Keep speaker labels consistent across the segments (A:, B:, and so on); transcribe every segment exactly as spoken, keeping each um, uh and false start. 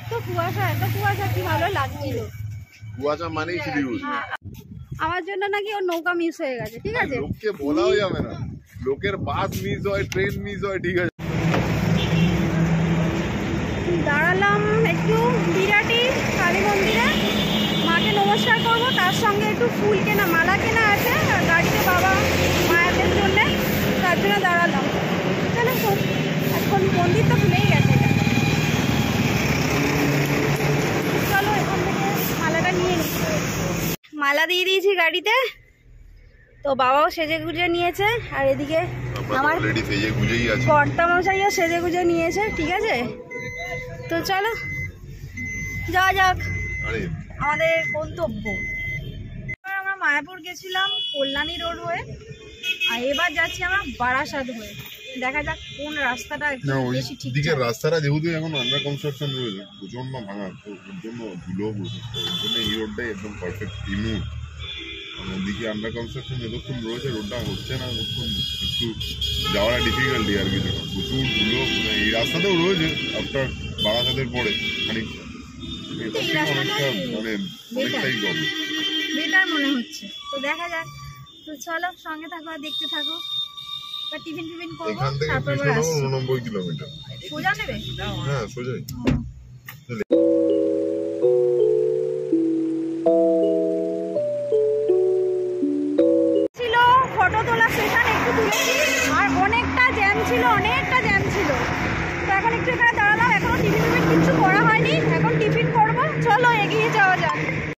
A: এত কুয়াশা এত কুয়াশা কি ভালো লাগছিল।
B: কুয়াশা মানেই শিলিগুড়ি।
A: আমার জন্য নাকি ওর নৌকা মিস হয়ে গেছে, ঠিক আছে?
B: লোককে বলাও যাবে না, লোকের বাস মিস হয়, ট্রেন মিস হয়, ঠিক আছে।
A: দাঁড়ালাম একটু বিরাটি কালী মন্দিরে, মাকে নমস্কার করবো, তার সঙ্গে একটু ফুল কেনা মালা কেনা আছে গাড়িতে বাবা মায়েদের জন্যে, তার জন্য দাঁড়ালাম। চলো এখন মন্দির তো খুলেই গেছে, চলো এখান থেকে মালাটা নিয়ে নিই। মালা দিয়ে দিয়েছি গাড়িতে, তো বাবাও সেজে গুজে নিয়েছে, আর এদিকে আমার কর্তা মশাইও সেজে গুজে নিয়েছে, ঠিক আছে? তো চলো যাওয়া যাক আমাদের গন্তব্য। আমরা মায়াপুর গেছিলাম কল্যাণী রোড হয়ে, আর এবার যাচ্ছি আমরা বারাসাত হয়ে। দেখা যাক কোন রাস্তাটা বেশি ঠিক।
B: দিকের রাস্তাটা যেহেতু এখন আন্ডার কনস্ট্রাকশন রয়েছে, প্রচন্ড ভাঙা, তো ওর জন্য ধুলো পড়ছে, ওর জন্য এই রোডটাই একদম পারফেক্ট স্মুথ। ওদিকে আন্ডার কনস্ট্রাকশন যতক্ষণ রয়েছে রোডটা হচ্ছে না, ততক্ষণ একটু যাওয়াটা ডিফিকাল্টি আর কিছু না, প্রচুর ধুলো। মানে এই রাস্তাতেও রয়েছে আফটার বারাসাতের পরে খানিকটা, অনেকটা মানে অনেকটাই কম
A: বেটার মনে হচ্ছে। তো দেখা যাক, তো চলো সঙ্গে থাকো আর দেখতে থাকো। টিফিন টিফিন করবো,
B: এখান থেকে উননব্বই কিলোমিটার
A: সোজা নেবে।
B: হ্যাঁ সোজাই।
A: ছিল ফটো তোলা সেশন একটু তুলেছি, আর অনেকটা জ্যাম ছিল, অনেকটা জ্যাম ছিল। তো এখন একটু এখানে দাঁড়ালাম, এখনো টিফিন টিফিন কিছু করা হয়নি, এখন টিফিন করবো। চলো এগিয়ে যাওয়া যাক।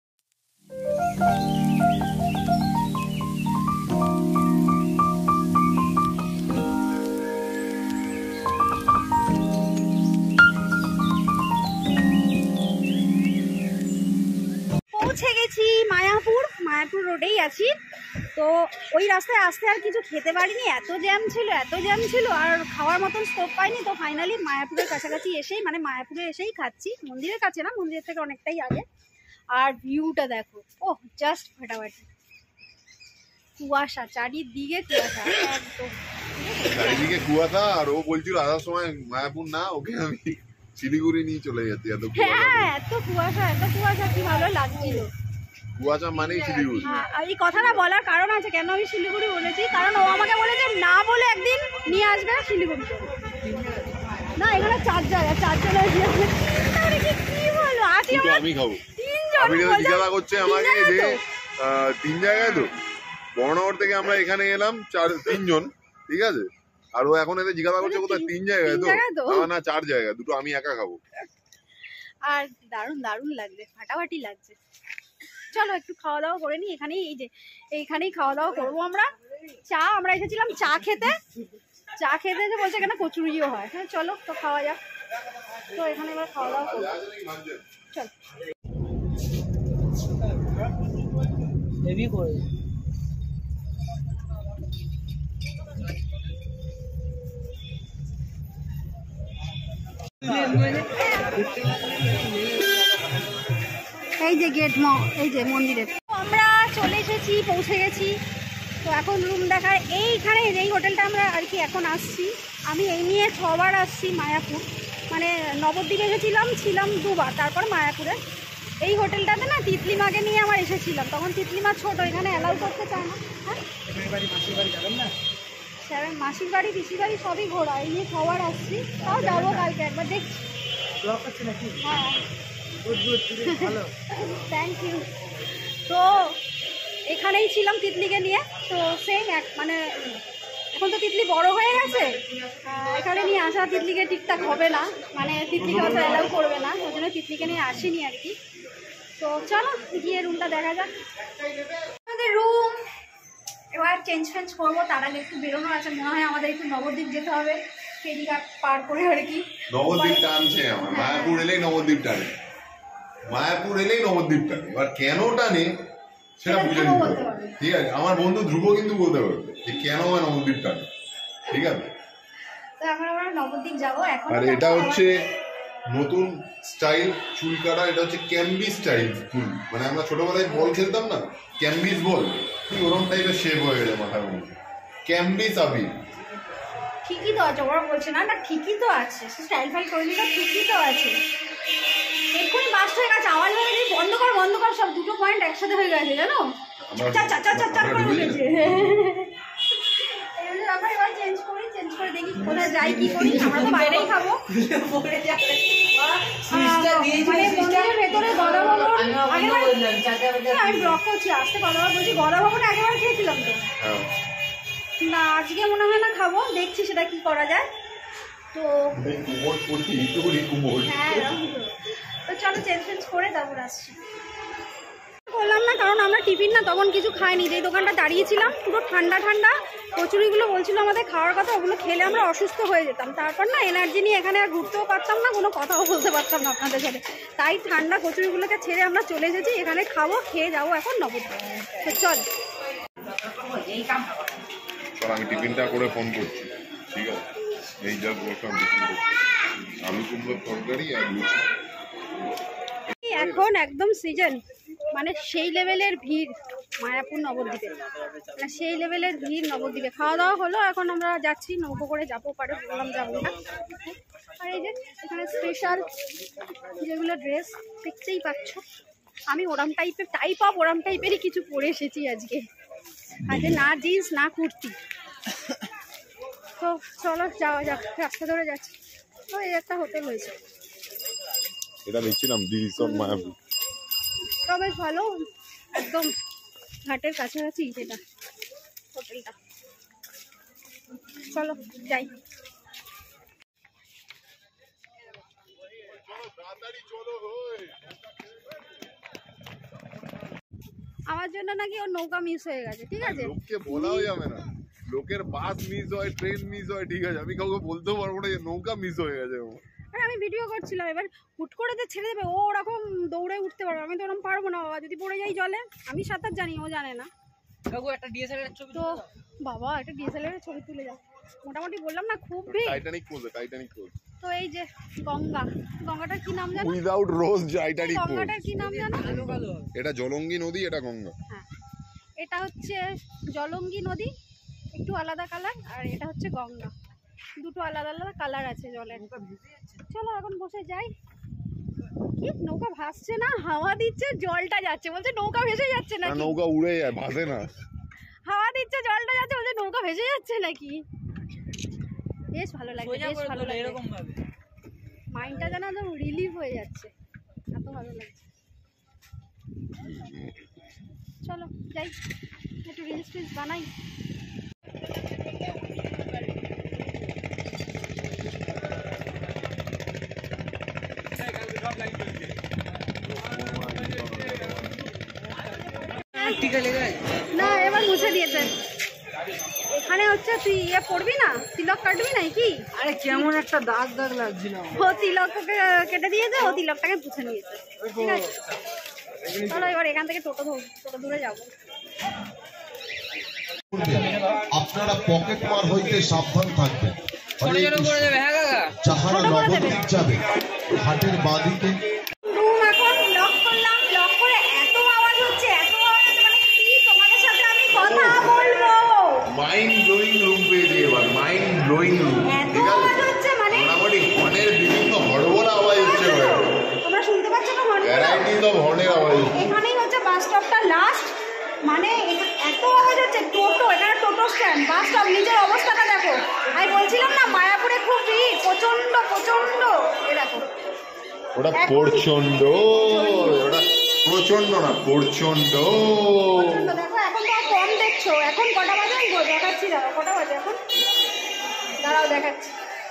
A: পৌঁছে গেছি মায়াপুর, মায়াপুর রোডেই আছি। তো ওই রাস্তায় আসতে আর কিছু খেতে পারিনি, এত জ্যাম ছিল এত জ্যাম ছিল আর খাওয়ার মতন স্কোপ পাইনি। তো ফাইনালি মায়াপুরের কাছাকাছি এসেই, মানে মায়াপুরে এসেই খাচ্ছি, মন্দিরের কাছে না, মন্দিরের থেকে অনেকটাই আগে। আর ভিউটা দেখো, ও জাস্ট ফাটাফাটি, কুয়াশা চারিদিকে, কুয়াশা একদম
B: চারিদিকে কুয়াশা। আর ও বলছিল আসার সময় মায়াপুর না, ওকে আমি শিলিগুড়ি নিয়ে চলে যাচ্ছি। এত
A: হ্যাঁ এত কুয়াশা এত কুয়াশা কি ভালো লাগছিল।
B: কুয়াশা মানেই শিলিগুড়ি।
A: এই কথাটা বলার কারণ আছে, কেন আমি শিলিগুড়ি বলেছি, কারণ ও আমাকে বলেছে না বলে একদিন নিয়ে আসবে শিলিগুড়ি। না এখানে চার জায়গা, চার জায়গায় কি বলো, আছি
B: আমি খাবো। আমি জিজ্ঞাসা করছে আমাকে যে তিন জায়গায়, তো বর্ণনগর থেকে আমরা এখানে এলাম চার তিনজন, ঠিক আছে? আর ও এখন এদের জিজ্ঞাসা করছে কোথায়, তিন জায়গায় তো না চার জায়গায়, দুটো আমি একা খাবো।
A: আর দারুণ দারুণ লাগছে, ফাটাফাটি লাগছে। চলো একটু খাওয়া দাওয়া করে নি এখানেই, এই যে এইখানেই খাওয়া দাওয়া করবো আমরা। চা, আমরা এসেছিলাম চা খেতে, চা খেতে যে বলছে এখানে কচুরিও হয়। হ্যাঁ চলো তো খাওয়া যাক। তো এখানে এবার খাওয়া দাওয়া করবো, চল। এই যে গেট, এই যে মন্দিরের। আমরা চলে এসেছি, পৌঁছে গেছি। তো এখন রুম দেখায় এইখানে, এই হোটেলটা আমরা আর কি এখন আসছি। আমি এই নিয়ে ছবার আসছি মায়াপুর, মানে নবদ্বীপ এসেছিলাম, ছিলাম দুবার, তারপর মায়াপুরে। এই হোটেলটাতে না তিতলিমাকে নিয়ে আমার এসেছিলাম, তখন তিতলিমা ছোট, এখানে অ্যালাউ করতে চায় না। হ্যাঁ স্যার মাসির বাড়ি পিসির বাড়ি সবই ঘোরা, এই নিয়ে ছবার আসছি। তাও যাবো কালকে একবার, দেখছি। হ্যাঁ থ্যাংক ইউ। তো এখানেই ছিলাম তিতলিকে নিয়ে। তো সেম এক, মানে এখন তো তিতলি বড় হয়ে গেছে, এখানে নিয়ে আসা তিতলিকে ঠিকঠাক হবে না, মানে তিতলিকে অত অ্যালাউ করবে না, ওই জন্য তিতলিকে নিয়ে আসিনি আর কি। তো চলো গিয়ে রুমটা দেখা যাক। আমাদের রুম এবার চেঞ্জ ফেঞ্জ করবো, তার আগে একটু বেরোনো আছে, মনে হয় আমাদের একটু নবদ্বীপ যেতে হবে, ফেরিঘাট পার করে আর কি।
B: নবদ্বীপ টানছে আমার, মায়াপুর এলেই নবদ্বীপ টানে, মায়াপুর এলেই নবদ্বীপ টানে। এবার কেন টানে সেটা বুঝে নিতে হবে, ঠিক আছে? আমার বন্ধু ধ্রুব কিন্তু বলতে পারবে যে কেন আমার নবদ্বীপ টানে, ঠিক আছে?
A: তো এখন আমরা নবদ্বীপ যাবো। এখন
B: আর এটা হচ্ছে নতুন স্টাইল চুল কাটা, এটা হচ্ছে ক্যাম্বি স্টাইল চুল, মানে আমরা ছোটবেলায় বল খেলতাম না, ক্যাম্বিস বল, ঠিক ওরকম টাইপের শেপ হয়ে গেছে মাথার মধ্যে, ক্যাম্বিস আবি।
A: ঠিকই তো আছে, ওরা বলছে না না ঠিকই তো আছে, স্টাইল ফাইল করে নিলে ঠিকই তো আছে। সব দুটো পয়েন্ট একসাথে হয়ে গেছে জানো, চা চা চা চা করে উঠেছে। আমরা এবার চেঞ্জ করি, চেঞ্জ করে দেখি কোথায় যাই কি করি। আমরা তো বাইরেই খাবো। মানে মন্দিরের ভেতরে গদা ভবন আমি ব্লক করছি, আসতে কথা বলছি, গদা ভবনে আগেবার খেয়েছিলাম তো না, আজকে মনে হয় না খাবো, দেখছি সেটা কি করা যায়। তো হ্যাঁ তো চলো চেঞ্জ চেঞ্জ করে তারপর আসছি। বললাম না কারণ আমরা টিফিন না তখন কিছু খাইনি, যেই দোকানটা দাঁড়িয়েছিলাম পুরো ঠান্ডা ঠান্ডা কচুরিগুলো বলছিল আমাদের খাওয়ার কথা, ওগুলো খেলে আমরা অসুস্থ হয়ে যেতাম। তারপর না এনার্জি নিয়ে এখানে আর ঘুরতেও পারতাম না, কোনো কথাও বলতে পারতাম না আপনাদের সাথে, তাই ঠান্ডা কচুরিগুলোকে ছেড়ে আমরা চলে এসেছি এখানে খাবো, খেয়ে যাবো এখন নবদ্বীপ। তো চল
B: আমি টিফিনটা করে ফোন করছি, ঠিক আছে? এই যা বললাম টিফিন করছি, আলু কুমড়োর তরকারি আর লুচি।
A: এখন একদম সিজন, মানে সেই লেভেলের ভিড় মায়াপুর নবদ্বীপে, মানে সেই লেভেলের ভিড় নবদ্বীপে। খাওয়া দাওয়া হলো, এখন আমরা যাচ্ছি নৌকো করে যাবো পারে, বললাম যাবো না। আর এই যে এখানে স্পেশাল যেগুলো ড্রেস দেখতেই পাচ্ছ, আমি ওরাম টাইপের টাইপ অফ ওরাম টাইপেরই কিছু পরে এসেছি আজকে, আজকে না জিন্স না কুর্তি। তো চলো যাওয়া যাক, রাস্তা ধরে যাচ্ছি। তো এই একটা হোটেল হয়েছে,
B: এটা দেখছিলাম ডিভিশন মায়াপুর,
A: তো বেশ ভালো, একদম ঘাটের কাছাকাছি যেটা হোটেলটা। চলো যাই। আমার জন্য নাকি ওর নৌকা মিস হয়ে গেছে, ঠিক আছে?
B: লোককে বলাও যাবে না, লোকের বাস মিস হয়, ট্রেন মিস হয়, ঠিক আছে? আমি কাউকে বলতেও পারবো না যে নৌকা মিস হয়ে গেছে।
A: আমি ভিডিও করছিলাম, এবার হুট করে তো ছেড়ে দেবে, ও ওরকম দৌড়ে উঠতে পারবে, আমি তো ওরকম পারবো না বাবা, যদি পড়ে যাই জলে। আমি সাঁতার জানি, ও জানে না। একটা ডিএসএলআর ছবি তো বাবা, একটা ডিএসএলআর ছবি তুলে যাও। মোটামুটি বললাম না খুব ভিড়।
B: Titanic pose, Titanic pose.
A: তো এই যে গঙ্গা, গঙ্গাটার কি নাম জানো?
B: Without rose Titanic pose.
A: গঙ্গাটার কি নাম জানো?
B: এটা জলঙ্গি নদী, এটা গঙ্গা।
A: হ্যাঁ, এটা হচ্ছে জলঙ্গি নদী, একটু আলাদা কালার, আর এটা হচ্ছে গঙ্গা, দুটো আলাদা আলাদা কালার আছে জলের। চলো এখন বসে যাই। কি নৌকা ভাসছে না, হাওয়া দিচ্ছে, জলটা যাচ্ছে, বলছে নৌকা ভেসে যাচ্ছে নাকি?
B: নৌকা উড়ে যায়, ভাসে না।
A: হাওয়া দিচ্ছে, জলটা যাচ্ছে, বলছে নৌকা ভেসে যাচ্ছে নাকি? বেশ ভালো লাগে, বেশ ভালো লাগে, এরকম ভাবে মাইন্ডটা যেন একদম রিলিফ হয়ে যাচ্ছে, এত ভালো লাগছে। চলো যাই, একটু রিলস টিলস বানাই। না এবার মুছে দিয়েছে। এখানে হচ্ছে তুই ইয়ে পড়বি না, তিলক কাটবি না কি?
C: আরে কেমন একটা দাগ দাগ লাগছিল,
A: ও তিলককে কেটে দিয়েছে, ও তিলকটাকে পুছে নিয়েছে, ঠিক আছে? চলো এবার এখান থেকে টোটো ধর, টোটো দূরে যাবো।
D: আপনারা পকেট মার হইতে সাবধান থাকবেন। যাহারা নবদ্বীপ যাবে হাটের বাদিকে
A: রুম এখন লক করলাম, লক করে এত আওয়াজ হচ্ছে, এত আওয়াজ হচ্ছে, মানে কি তোমাদের সাথে আমি কথা বলবো।
B: মাইন্ড ব্লোয়িং রুম পেয়েছি এবার, মাইন্ড ব্লোয়িং রুম,
A: এত
B: ঠিক
A: আওয়াজ
B: আছে?
A: হচ্ছে, মানে
B: মোটামুটি হর্নের বিভিন্ন হড়বড় আওয়াজ হচ্ছে,
A: তোমরা শুনতে পাচ্ছ না? হর্ন
B: ভ্যারাইটিজ অফ হর্নের আওয়াজ হচ্ছে।
A: এখানেই হচ্ছে বাস স্টপটা লাস্ট, মানে এত আওয়াজ হচ্ছে। টোটো, এখানে টোটো স্ট্যান্ড, বাস স্টপ, নিজের অবস্থাটা দেখো। আমি বলছিলাম না মায়াপুরে খুব ভিড়, প্রচন্ড প্রচন্ড। এ দেখো
B: ওটা প্রচন্ড, ওটা প্রচন্ড না প্রচন্ড।
A: দেখো এখন তো কম দেখছো। এখন কটা বাজে আমি দেখাচ্ছি, দাঁড়াও কটা বাজে এখন, দাঁড়াও দেখাচ্ছি,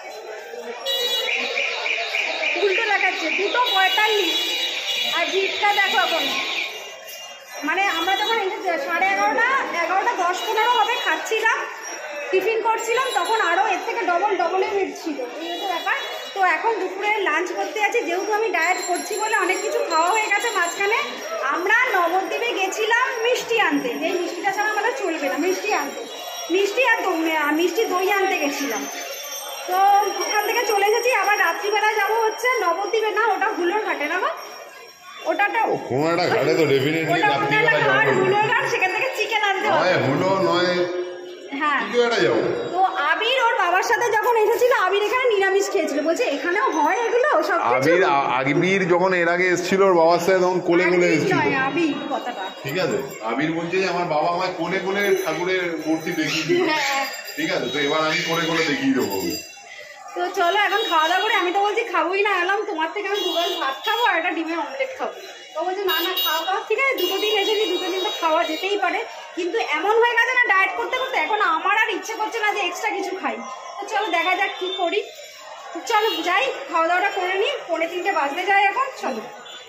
A: উল্টো দেখাচ্ছে, দুটো পঁয়তাল্লিশ। আর ভিড়টা দেখো এখন, মানে আমরা যখন এই যে সাড়ে এগারোটা এগারোটা দশ পনেরো হবে খাচ্ছিলাম, টিফিন করছিলাম, তখন আরও এর থেকে ডবল ডবলে ভিড় ছিল, এই হচ্ছে ব্যাপার। তো এখন দুপুরে লাঞ্চ করতে আছি, যেহেতু আমি ডায়েট করছি বলে অনেক কিছু খাওয়া হয়ে গেছে মাঝখানে। আমরা নবদ্বীপে গেছিলাম মিষ্টি আনতে, এই মিষ্টিটা ছাড়া আমাদের চলবে না, মিষ্টি আনতে, মিষ্টি আর মিষ্টি দই আনতে গেছিলাম। তো ওখান থেকে চলে এসেছি, আবার রাত্রিবেলা যাবো হচ্ছে নবদ্বীপে, না ওটা হুলোর ঘাটে না গো, ওটাটা
B: কোনো একটা ঘাটে তো ডেফিনেটলি রাত্রিবেলা যাবো,
A: হুলোর ঘাট, সেখান থেকে চিকেন আনতে হবে।
B: নয় হুলো নয়,
A: হ্যাঁ
B: কিছু একটা যাবো।
A: তো আবির ওর বাবার সাথে যখন এসেছিল আবির এখানে নিরামিষ খেয়েছিল, বলছে এখানেও হয় এগুলো সব কিছু।
B: আবির আবির যখন এর আগে এসেছিল ওর বাবার সাথে তখন কোলে কোলে এসেছিল।
A: আবির কথাটা
B: ঠিক আছে, আবির বলছে যে আমার বাবা আমায় কোলে কোলে ঠাকুরের মূর্তি দেখিয়ে দিল। ঠিক আছে, তো এবার আমি কোলে কোলে দেখিয়ে দেবো।
A: তো চলো এখন খাওয়া দাওয়া করে, আমি তো বলছি খাবোই না, এলাম তোমার থেকে আমি দুবার ভাত খাবো আর একটা ডিমের অমলেট খাবো। তো বলছে না না খাওয়া খাওয়া, ঠিক আছে দুটো দিন এসেছি, দুটো দিন তো খাওয়া যেতেই পারে, কিন্তু এমন হয়ে গেছে না ডায়েট করতে করতে এখন আমার আর ইচ্ছে করছে না যে এক্সট্রা কিছু খাই। তো চলো দেখা যাক কি করি। তো চলো যাই, খাওয়া দাওয়াটা করে নিই, পৌনে তিনটে বাজতে যাই এখন। চলো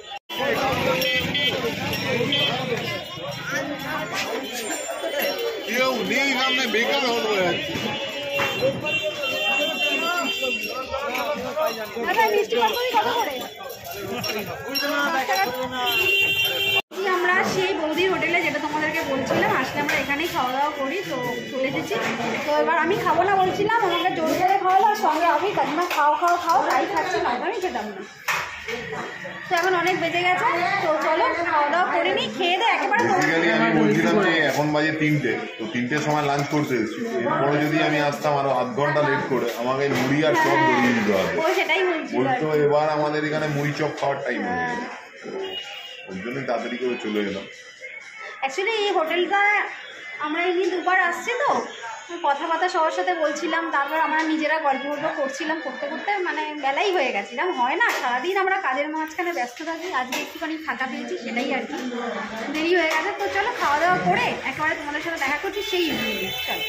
B: কেউ নেই সামনে, বেকার হল যাচ্ছে।
A: আমরা সেই বৌদির হোটেলে, যেটা তোমাদেরকে বলছিলাম, আসলে আমরা এখানেই খাওয়া দাওয়া করি, তো চলে এসেছি। তো এবার আমি খাবো না বলছিলাম, আমাকে জোর করে খাওয়ালো, আর সঙ্গে আমি কাকিমা খাও খাও খাও তাই খাচ্ছি, নয়তো আমি খেতাম না। তো এখন অনেক বেজে গেছে, তো চলো খাওয়া দাওয়া করে নিই, খেয়ে দে একেবারে।
B: আমি বলছিলাম যে এখন বাজে তিনটে, তো তিনটের সময় লাঞ্চ করতে এসেছি, এরপরে যদি আমি আসতাম আরো আধ ঘন্টা লেট করে আমাকে মুড়ি আর চপ ধরিয়ে দিতে হবে।
A: ও সেটাই বলছি,
B: বলতো এবার আমাদের এখানে মুড়ি চপ খাওয়ার টাইম হয়ে গেছে, ওর জন্য তাড়াতাড়ি করে চলে গেলাম।
A: অ্যাকচুয়ালি এই হোটেলটা আমরা এমনি দুবার আসছি, তো কথাবার্তা সবার সাথে বলছিলাম, তারপর আমরা নিজেরা গল্প গল্প করছিলাম, করতে করতে মানে বেলাই হয়ে গেছিলাম। হয় না সারাদিন আমরা কাজের মাঝখানে ব্যস্ত থাকি, আজকে একটুখানি ফাঁকা পেয়েছি সেটাই আর কি, দেরি হয়ে গেছে। তো চলো খাওয়া দাওয়া করে একেবারে তোমাদের সাথে দেখা করছি সেই ইভিনিংয়ে। চলো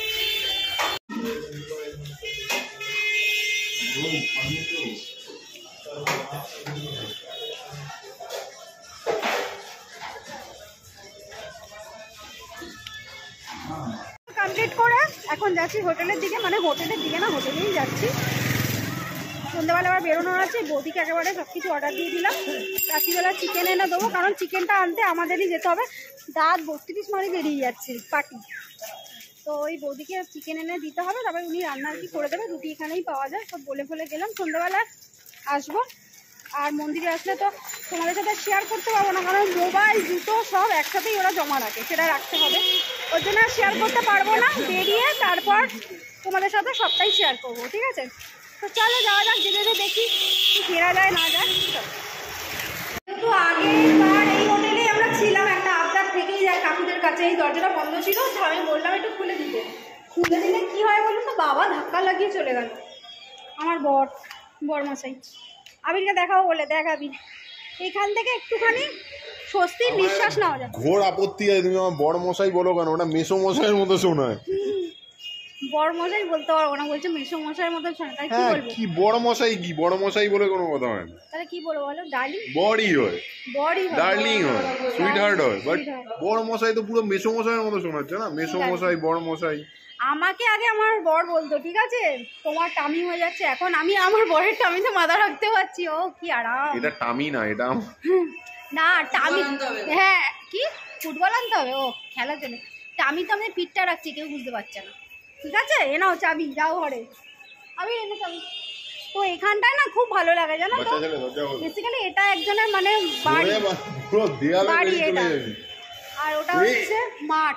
A: কমপ্লিট করে এখন যাচ্ছি হোটেলের দিকে, মানে হোটেলের দিকে না হোটেলেই যাচ্ছি। সন্ধ্যাবেলা আবার বেরোনোর আছে, বৌদিকে একেবারে সব কিছু অর্ডার দিয়ে দিলাম, রাত্রিবেলা চিকেন এনে দেবো, কারণ চিকেনটা আনতে আমাদেরই যেতে হবে। দাঁত বত্রিশ মারি বেরিয়ে যাচ্ছে পাটি, তো ওই বৌদিকে চিকেন এনে দিতে হবে, তারপরে উনি রান্না আর কি করে দেবে, রুটি এখানেই পাওয়া যায়। সব বলে ফলে গেলাম সন্ধ্যাবেলা আসবো, আর মন্দিরে আসলে তো তোমাদের সাথে শেয়ার করতে পারবো না, কারণ মোবাইল জুতো সব একসাথেই ওরা জমা রাখে, সেটা রাখতে হবে, ওর জন্য শেয়ার করতে পারবো না। বেরিয়ে তারপর তোমাদের সাথে সবটাই শেয়ার করবো, ঠিক আছে? তো চলো যাওয়া যাক, যেতে যেতে দেখি ফেরা যায় না যায়। যেহেতু আগেরবার এই হোটেলেই আমরা ছিলাম, একটা আবদার থেকেই যায় কাকুদের কাছে, এই দরজাটা বন্ধ ছিল, তো আমি বললাম একটু খুলে দিতে। খুলে দিলে কি হয় বলুন তো, বাবা ধাক্কা লাগিয়ে চলে গেল, আমার বর বরমশাই। আবিরকে দেখাও বলে, দেখ আবির, এখান থেকে একটুখানি স্বস্তির নিঃশ্বাস নেওয়া যায়।
B: ঘোর আপত্তি আছে, তুমি আমার বড় মশাই বলো কেন, ওটা মেসো মশাইয়ের মতো শোনায়।
A: বড় মশাই বলতে পারবো না, বলছে মেসো মশাইয়ের মতো শোনায়, তাই কি বলবো?
B: কি বড় মশাই, কি বড় মশাই বলে কোনো কথা হয় না,
A: তাহলে কি বলবো বলো? ডার্লিং
B: বড়ই হয়,
A: বড়ই হয়,
B: ডার্লিং হয়, সুইট হার্ট হয়, বাট বড় মশাই তো পুরো মেসো মশাইয়ের মতো শোনাচ্ছে না, মেসো মশাই বড় মশাই।
A: আমাকে আগে আমার বর বলতো, ঠিক আছে তোমার টামি হয়ে যাচ্ছে, এখন আমি আমার বরের টামিতে মাথা রাখতে পারছি। ও কি আরাম।
B: এটা টামি না, এটা
A: না টামি, হ্যাঁ কি ফুটবল আনতে হবে, ও খেলার জন্য। টামি তো আমি পিঠটা রাখছি, কেউ বুঝতে পারছে না, ঠিক আছে? এ নাও চাবি, যাও ঘরে, আমি এনে চাবি। তো এখানটায় না খুব ভালো লাগে জানো তো, বেসিক্যালি এটা একজনের মানে বাড়ি, বাড়ি এটা, আর ওটা হচ্ছে মাঠ,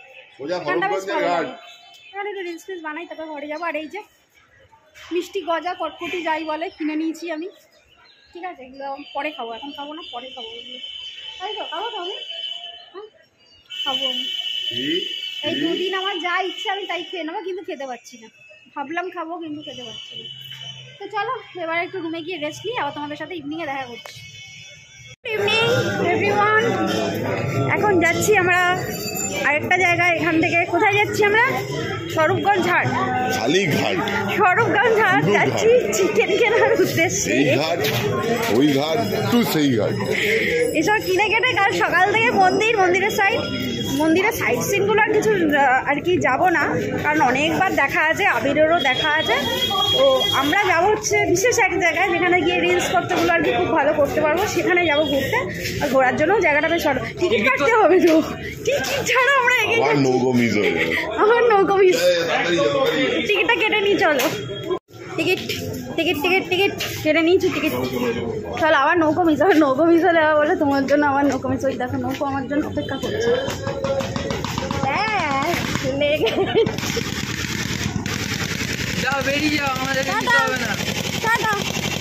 A: এখানে একটু রিলস ফিলস বানাই, তারপর ঘরে যাবো। আর এই যে মিষ্টি গজা কটকটি যাই বলে কিনে নিয়েছি আমি, ঠিক আছে? এগুলো পরে খাবো, এখন খাবো না, পরে খাবো এগুলো, তাই তো? খাবো তো আমি, হ্যাঁ খাবো আমি। এই দুদিন আমার যা ইচ্ছে আমি তাই খেয়ে নেবো, কিন্তু খেতে পারছি না, ভাবলাম খাবো কিন্তু খেতে পারছি না। তো চলো এবার একটু রুমে গিয়ে রেস্ট নিই, আবার তোমাদের সাথে ইভিনিংয়ে দেখা করছি। ইভিনিং এভরিওয়ান, এখন যাচ্ছি আমরা আরেকটা জায়গায়। এখান থেকে কোথায় যাচ্ছি আমরা? স্বরূপগঞ্জ ঘাট,
B: খালি ঘাট,
A: স্বরূপগঞ্জ ঘাট যাচ্ছি চিকেন কেনার উদ্দেশ্যে।
B: এই ঘাট ওই ঘাট টু সেই ঘাট,
A: এসব কিনে কেটে কাল সকাল থেকে মন্দির, মন্দিরের সাইড, মন্দিরের সাইড সিনগুলো আর কিছু আর কি যাবো না, কারণ অনেকবার দেখা আছে, আবিরেরও দেখা আছে। তো আমরা যাবো হচ্ছে বিশেষ এক জায়গায়, যেখানে গিয়ে রিলস করতেগুলো আর কি খুব ভালো করতে পারবো, সেখানে যাবো ঘুরতে। আর ঘোরার জন্য জায়গাটা বেশ ভালো। টিকিট কাটতে হবে তো, টিকিট ছাড়া আমরা এগিয়ে
B: আমার নৌকো মিস হয়ে গেল,
A: আমার নৌকো মিস। টিকিটটা কেটে নিই চলো, টিকিট টিকিট টিকিট টিকিট কেটে নিয়েছি, টিকিট। চলো আবার নৌকো মিস হবে, নৌকো মিস হলে বলে তোমার জন্য আমার নৌকো মিস হয়ে, দেখো নৌকো আমার জন্য অপেক্ষা করছে। হ্যাঁ লেগে
C: যাও বেরিয়ে যাও, আমাদের
A: টাটা
C: হবে না।
A: টাটা।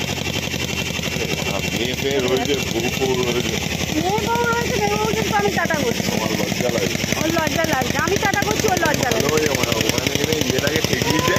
B: মেয়ে ফেয়ে রয়েছে, বউ ফউ রয়েছে,
A: মেয়ে বউ রয়েছে, মেয়ে বউ কিন্তু আমি টাটা করছি,
B: আমার লজ্জা লাগে।
A: ওর লজ্জা লাগছে, আমি টাটা করছি ওর লজ্জা
B: ভালো
A: লাগছে।
B: হয়ে আমার ওখানে গেলে ইয়েটাকে ঠেকিয়েছে।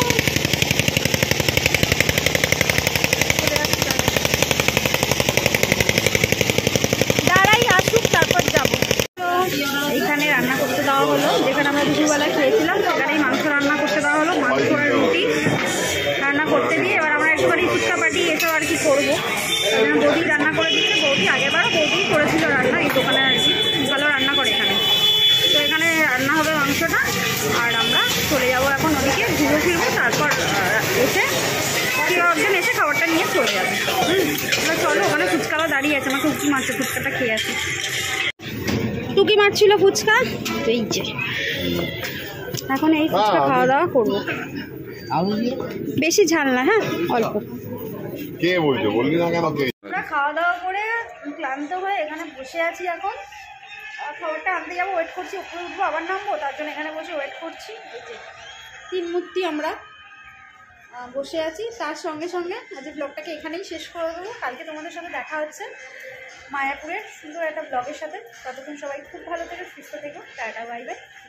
A: দাঁড়াই আসুক তারপর যাবো। এইখানে রান্না করতে দেওয়া হলো, যেখানে আমরা দুপুরবেলা খেয়েছিলাম সেখানেই মাংস রান্না করতে দেওয়া হলো, মাংস আর রুটি রান্না করতে দিয়ে এবার আমরা একটুখানি ফুচকা পাটি এসব আর কি করবো। বৌদি রান্না করে দিচ্ছে, বৌদি আগেরবারও বৌদি করেছিল রান্না এই দোকানে আর কি, ভালো রান্না করে এখানে। তো এখানে রান্না হবে মাংসটা, আর আমরা চলে যাবো এখন ওদিকে ঘুরো ফিরবো, তারপর এসে কেউ একজন এসে খাবারটা নিয়ে চলে যাবে। হুম, এবার চলো, ওখানে ফুচকাও দাঁড়িয়ে আছে, আমাকে উঁকি মারছে, ফুচকাটা খেয়ে আসি। টুকি মারছিল ফুচকা, তো এই যে এখন এই ফুচকা খাওয়া দাওয়া করবো, বেশি ঝাল না, হ্যাঁ অল্প।
B: কে বলছো, বললি না কেন? কে?
A: আমরা খাওয়া দাওয়া করে ক্লান্ত হয়ে এখানে বসে আছি, এখন খাবারটা আনতে যাবো, ওয়েট করছি, উপরে উঠবো আবার নামবো, তার জন্য এখানে বসে ওয়েট করছি। এই যে তিন মূর্তি আমরা বসে আছি, তার সঙ্গে সঙ্গে আজ ব্লগটাকে এখানেই শেষ করে দেবো। কালকে তোমাদের সাথে দেখা হচ্ছে মায়াপুরের সুন্দর একটা ব্লগের সাথে। ততক্ষণ সবাই খুব ভালো থেকো, সুস্থ থেকো, টাটা বাই বাই।